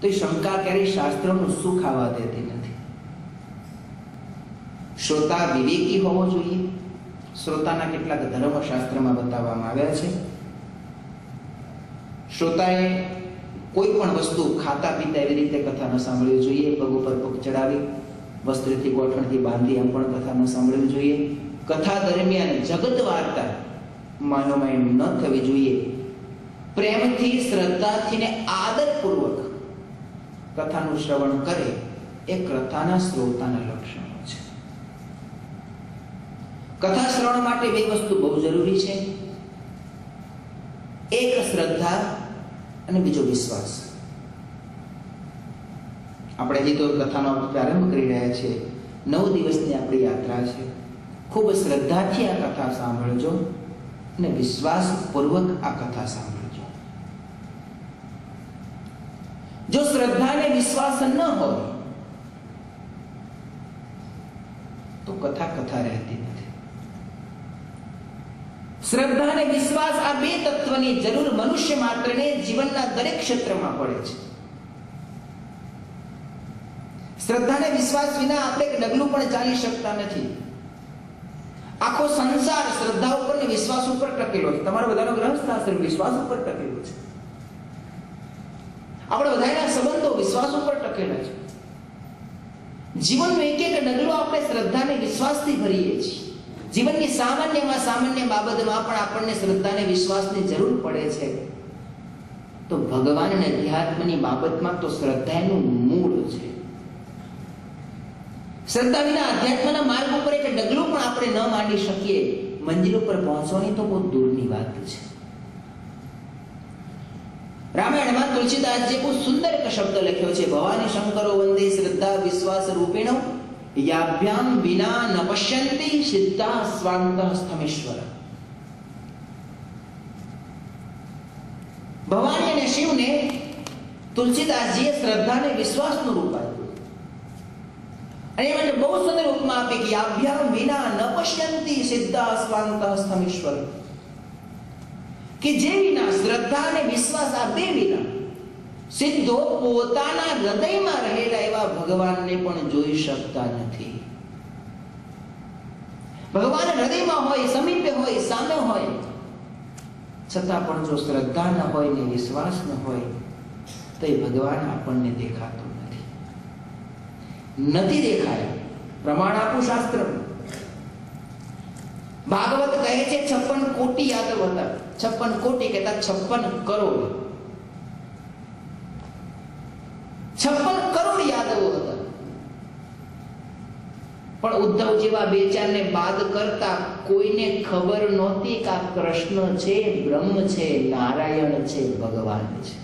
તો એ શંકા ક્યારેય શાસ્ત્રનું સુખ આવવા દેતી નથી. શ્રોતા વિવેકી હોવો જોઈએ. શ્રોતાના કેટલાક ધર્મશાસ્ત્રમાં બતાવવામાં આવ્યા છે. શ્રોતાએ કોઈ પણ વસ્તુ ખાતા પીતા એવી રીતે કથા ન સાંભળવી જોઈએ. પગ ઉપર પગ ચડાવી, વસ્ત્રથી ગોઠણથી બાંધી એમ પણ કથા ન સાંભળવી જોઈએ. કથા દરમિયાન જગત વાર્તા માનોમાય ન થવી જોઈએ. પ્રેમથી, શ્રદ્ધાથી ને આદરપૂર્વક કથાનું શ્રવણ કરે એ કથાના શ્રોતાના લક્ષણો છે. કથા શ્રવણ માટે બે વસ્તુ બહુ જરૂરી છે. એક શ્રદ્ધા અને બીજો વિશ્વાસ. આપણે હજી તો કથાનો પ્રારંભ કરી રહ્યા છીએ. 9 દિવસની આપણી યાત્રા છે. ખૂબ શ્રદ્ધાથી આ કથા સાંભળજો અને વિશ્વાસપૂર્વક આ કથા સાંભળજો. જો શ્રદ્ધા અને વિશ્વાસ ન હોય તો કથા કથા રહેતી નથી. શ્રદ્ધા અને વિશ્વાસ આ બે તત્વની જરૂર મનુષ્ય માત્રને જીવનના દરેક ક્ષેત્રમાં પડે છે. શ્રદ્ધા અને વિશ્વાસ વિના આપણે એક ડગલું પણ ચાલી શકતા નથી. આખો સંસાર શ્રદ્ધા ઉપર અને વિશ્વાસ ઉપર ટકેલો છે. તમારો બધાનો ગ્રહસ્થાશ્રમ વિશ્વાસ ઉપર ટકેલો છે. આપણા બધાના સંબંધો વિશ્વાસ ઉપર ટકેલા છે. જીવનનો એક એક ડગલો આપણે શ્રદ્ધા અને વિશ્વાસથી ભરીએ છીએ. જીવનની સામાન્યમાં સામાન્ય બાબતમાં પણ આપણને શ્રદ્ધા અને વિશ્વાસની જરૂર પડે છે. તો ભગવાન અને અધ્યાત્મની બાબતમાં તો શ્રદ્ધા એનું મૂળ છે. શ્રદ્ધા વિના અધ્યાત્મના માર્ગ ઉપર એક ડગલું પણ આપણે ન માંડી શકીએ. મંજિલ ઉપર પહોંચવાની તો બહુ દૂરની વાત છે. રામાયણમાં તુલસીદાસજી બહુ સુંદર એક શબ્દ લખ્યો છે. ભવાની શંકરો વંદે શ્રદ્ધા વિશ્વાસ રૂપિણો યાભ્યામ વિના ન પશ્યંતિ સિદ્ધા સ્વાંતઃ સ્થમેશ્વર. ભવાની અને શિવને તુલસીદાસજીએ શ્રદ્ધા અને વિશ્વાસનું રૂપ આપ્યું. અને એ માટે બહુ સુંદર ઉપમા આપી કે યાભ્યામ વિના ન પશ્યંતિ સિદ્ધા સ્વાંતઃ સ્થમેશ્વર. કે જે વિના શ્રદ્ધા અને વિશ્વાસ આ બે વિના સિદ્ધો પોતાના હૃદયમાં રહેલા એવા ભગવાનને પણ જોઈ શકતા નથી. ભગવાન હૃદયમાં હોય, સમીપે હોય, સામે હોય, છતાં પણ જો શ્રદ્ધા ન હોય ને વિશ્વાસ ન હોય તો એ ભગવાન આપણને દેખાતો નથી દેખાય. પ્રમાણ આપું શાસ્ત્ર. ભાગવત કહે છે 56 કોટી યાદવ હતા. 56 કોટી કહેતા 56 કરોડ. 56 કરોડ યાદવો હતા. પણ ઉદ્ધવ જેવા બે ચારને બાદ કરતા કોઈને ખબર નહોતી કે આ કૃષ્ણ છે, બ્રહ્મ છે, નારાયણ છે, ભગવાન છે.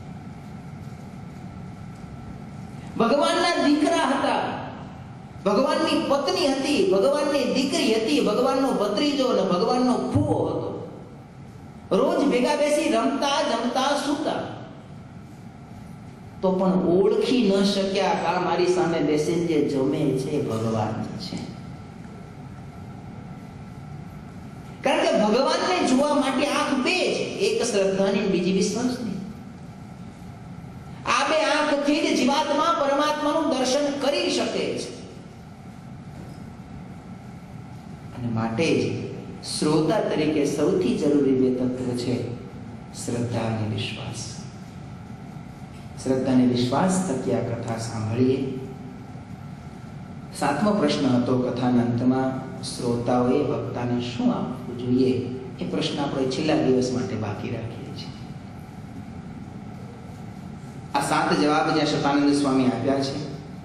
ભગવાનના દીકરા હતા, ભગવાનની પત્ની હતી, ભગવાનની દીકરી હતી, ભગવાનનો ભત્રીજો અને ભગવાનનો ફૂવો હતો. રોજ ભેગા બેસી રમતા, જમતા, સૂતા. તો પણ ઓળખી ન શક્યા કે આ મારી સામે બેસીને જે જમે છે ભગવાન છે. કારણ કે ભગવાનને જોવા માટે આંખ બે છે. એક શ્રદ્ધાની, બીજી વિશ્વાસની. આ બે આંખથી જ જીવાત્મા પરમાત્માનું દર્શન કરી શકે છે. અને માટે જ શ્રોતા તરીકે સૌથી જરૂરી બે તત્વ છે શ્રદ્ધા અને વિશ્વાસ. શ્રદ્ધા અને વિશ્વાસ થકી આ કથા સાંભળીએ. 7મો પ્રશ્ન હતો કથાના અંતમાં, શ્રોતાઓએ વક્તાને શું આપવું જોઈએ? એ પ્રશ્ન આપણે છેલ્લા દિવસ માટે બાકી રાખીએ છીએ. આ 7 જવાબ જ્યાં શતાનંદ સ્વામી આપ્યા છે.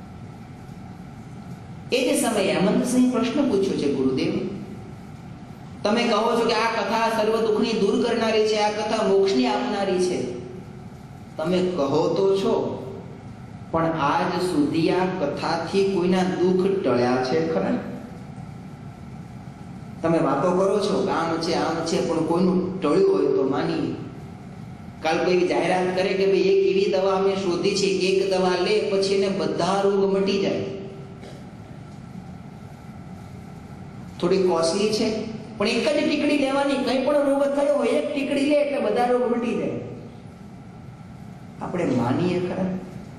એ જ સમયે હેમંતસિંહ પ્રશ્ન પૂછ્યો છે, ગુરુદેવ તમે કહો છો કે આ કથા સર્વ દુઃખની દૂર કરનારી છે, આ કથા મોક્ષની આપનારી છે. તમે કહો તો છો, પણ આજ સુધી આ કથાથી કોઈના દુઃખ ટળ્યા છે ખરા? તમે વાતો કરો છો આમ છે આમ છે, પણ કોઈનું ટળ્યું હોય તો માની. કાલ કોઈ જાહેરાત કરે કે ભાઈ એક એવી દવા અમે શોધી છે કે એક દવા લે પછી એને બધા રોગ મટી જાય. થોડી કોસ્ટલી છે પણ એક જ ટીકડી લેવાની, કઈ પણ રોગ થયો હોય એક ટીકડી લે એટલે બધા રોગ મટી જાય. આપણે માનીએ ખરા?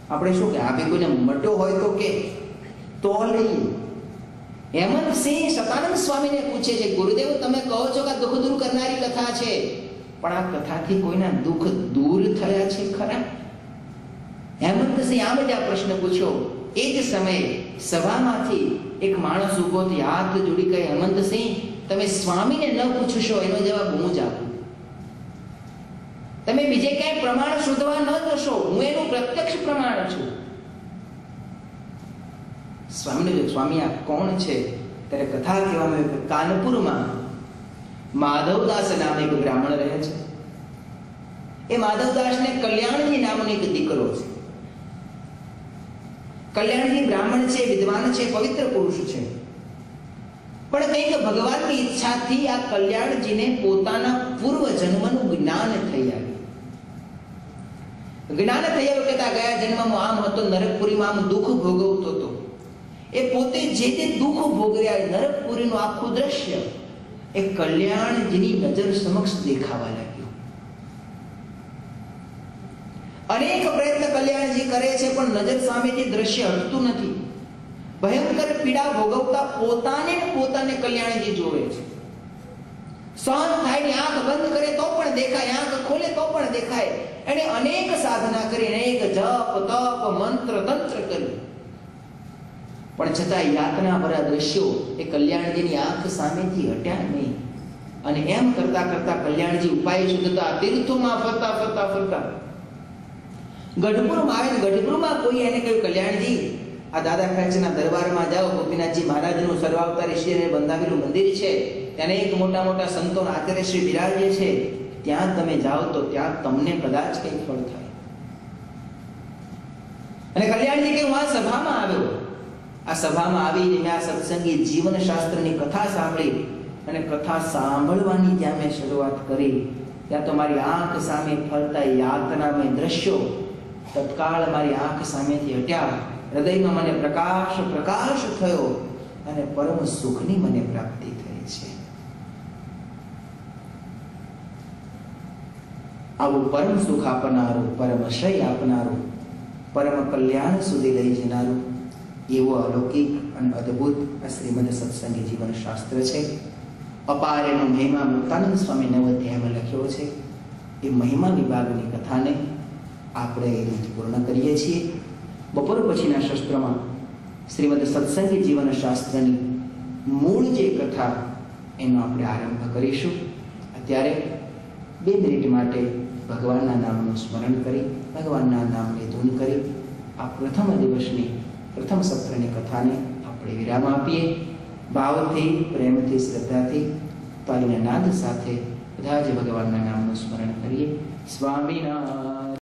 આપણે શું કે આપે કોઈને મટો હોય તો કે તો લઈએ. હેમંતસિંહ સતાનંદ સ્વામીને પૂછે છે, ગુરુદેવ તમે કહો છો કે દુઃખ દૂર કરનારી કથા છે, પણ આ કથાથી કોઈના દુઃખ દૂર થયા છે ખરા? હેમંતસિંહ આમ જ આ પ્રશ્ન પૂછ્યો. એ જ સમયે સભામાંથી એક માણસ ઉભો થઈ હાથ જોડી કહે, હેમંતસિંહ તમે સ્વામીને ન પૂછશો એનો જવાબ હું જ આપું. તમે બીજે ક્યાંય પ્રમાણ શોધવા ન જશો, હું એનું પ્રત્યક્ષ પ્રમાણ છું. સ્વામીને સ્વામી આ કોણ છે? ત્યારે કથા કહેવામાં આવે કે કાનપુરમાં માધવદાસ નામે એક બ્રાહ્મણ રહે છે. એ માધવદાસને કલ્યાણજી નામનો એક દીકરો છે. કલ્યાણજી બ્રાહ્મણ છે, વિદ્વાન છે, પવિત્ર પુરુષ છે. પણ કંઈક ભગવાનની ઈચ્છાથી આ કલ્યાણજીને પોતાના પૂર્વ જન્મનું જ્ઞાન થઈ આવ્યું. જ્ઞાન થઈ આવ્યું કે ગયા જન્મમાં આમ હતો, નરકપુરીમાં આમ દુઃખ ભોગવતો હતો. એ પોતે જે તે દુઃખ ભોગવ્યા નરકપુરીનું આખું દ્રશ્ય એ કલ્યાણજીની નજર સમક્ષ દેખાવા લાગ્યું. અનેક પ્રયત્ન કલ્યાણજી કરે છે, પણ નજર સામેથી દ્રશ્ય હટતું નથી. ભયંકર પીડા ભોગવતા પોતાને કલ્યાણજી જોવે છે. સહન થાય ની આંખ બંધ કરે તો પણ દેખાય, આંખ ખોલે તો પણ દેખાય. એને અનેક સાધના કરી, અનેક જપ તપ મંત્ર તંત્ર કર્યું, પણ છતાં યાતના ભરા દ્રશ્યો એ કલ્યાણજીની આંખ સામેથી હટ્યા નહીં. અને એમ કરતા કરતા કલ્યાણજી ઉપાય શોધતા તીર્થોમાં ફરતા ગઢપુરમાં આવે. ગઢપુરમાં કોઈ એને કહ્યું, કલ્યાણજી આ દાદા ખાચરના દરબારમાં જાઓ, ગોપીનાથજી મહારાજનું સર્વાવતારી શ્રીને બંધાવેલું મંદિર છે, ત્યાં એક મોટા મોટા સંતો આચાર્ય શ્રી બિરાજે છે, ત્યાં તમે જાઓ તો ત્યાં તમને કદાચ કંઈ ફળ થાય. અને કલ્યાણજી કે હું આ સભામાં આવ્યો, આ સભામાં આવીને મેં આ સત્સંગી જીવન શાસ્ત્રની કથા સાંભળી, અને કથા સાંભળવાની જ્યાં મેં શરૂઆત કરી ત્યાં તો મારી આંખ સામે ફરતા યાતનામય દ્રશ્યો તત્કાળ મારી આંખ સામેથી હટ્યા. હૃદયમાં મને પ્રકાશ થયો અને પરમ સુખની મને પ્રાપ્તિ થઈ છે. આવું પરમ સુખ આપનારું, પરમ શ્રેય આપનારું, પરમ કલ્યાણ સુધી લઈ જનારું એવો અલૌકિક અને અદ્ભુત આ શ્રીમદ સત્સંગી જીવન શાસ્ત્ર છે. અપાર એનો મહિમા મુક્તાનંદ સ્વામી નવોધ્યાયમાં લખ્યો છે. એ મહિમા વિભાગની કથાને આપણે અહીંથી પૂર્ણ કરીએ છીએ. બપોર પછીના શસ્ત્રમાં શ્રીમદ સત્સંગી જીવન શાસ્ત્રની મૂળ જે કથા એનો આપણે આરંભ કરીશું. અત્યારે 2 મિનિટ માટે ભગવાનના નામનું સ્મરણ કરી, ભગવાનના નામને ધૂન કરી આ પ્રથમ દિવસની પ્રથમ સત્રની કથાને આપણે વિરામ આપીએ. ભાવથી, પ્રેમથી, શ્રદ્ધાથી તાલીના નાદ સાથે બધા જ ભગવાનના નામનું સ્મરણ કરીએ. સ્વામિનારાયણ.